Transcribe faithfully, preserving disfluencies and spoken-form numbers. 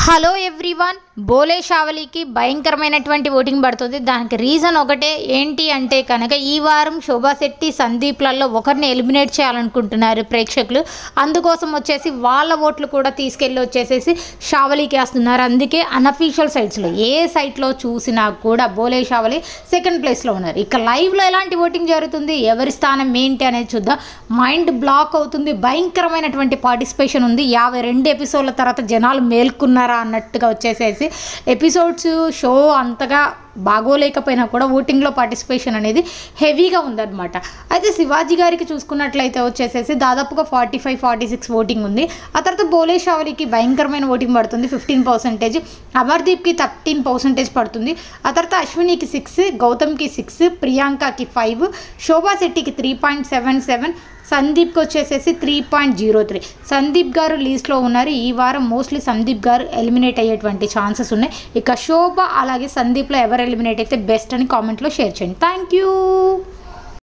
Hello everyone, బోలే షావలికి భయంకరమైనటువంటి voting పడుతుంది. దానికి రీజన్ ఒకటే ఏంటి అంటే కనుక ఈ వారం శోభా శెట్టి సందీప్లలో ఒకరిని ఎలిమినేట్ చేయాలనుకుంటున్నారు ప్రేక్షకులు. అందుకోసం వచ్చేసి వాళ్ళ ఓట్లు కూడా తీసుకెళ్ళి వచ్చేసేసి షావలికి వేస్తున్నారు. అందుకే అన్అఫీషియల్ సైట్స్లో ఏ సైట్లో చూసినా కూడా బోలే షావలి సెకండ్ ప్లేస్లో ఉన్నారు. ఇక లైవ్లో ఎలాంటి ఓటింగ్ జరుగుతుంది, ఎవరి స్థానం ఏంటి అనేది చూద్దాం. మైండ్ బ్లాక్ అవుతుంది. భయంకరమైనటువంటి పార్టిసిపేషన్ ఉంది. యాభై రెండు ఎపిసోడ్ల తర్వాత జనాలు మేల్కొన్నారా అన్నట్టుగా వచ్చేసేసి ఎపిసోడ్స్ షో అంతగా బాగోలేకపోయినా కూడా ఓటింగ్లో పార్టిసిపేషన్ అనేది హెవీగా ఉందన్నమాట. అయితే శివాజీ గారికి చూసుకున్నట్లయితే వచ్చేసేసి దాదాపుగా forty five forty six voting ఉంది. ఆ తర్వాత బోలే షావలికి భయంకరమైన ఓటింగ్ పడుతుంది, ఫిఫ్టీన్ పర్సెంటేజ్. అమర్దీప్కి థర్టీన్ పర్సెంటేజ్ పడుతుంది. ఆ తర్వాత అశ్వినికి సిక్స్, గౌతమ్కి సిక్స్, ప్రియాంకకి ఫైవ్, శోభా శెట్టికి త్రీ పాయింట్ సెవెన్ సెవెన్, సందీప్కి వచ్చేసేసి three point zero three. Sandeep గారు లీస్ట్లో ఉన్నారు. ఈ వారం మోస్ట్లీ సందీప్ గారు ఎలిమినేట్ అయ్యేటువంటి ఛాన్సెస్ ఉన్నాయి. ఇక శోభ అలాగే సందీప్లో ఎవరు ఎలిమినేట్ అయితే బెస్ట్ అని కామెంట్లో షేర్ చేయండి. Thank you.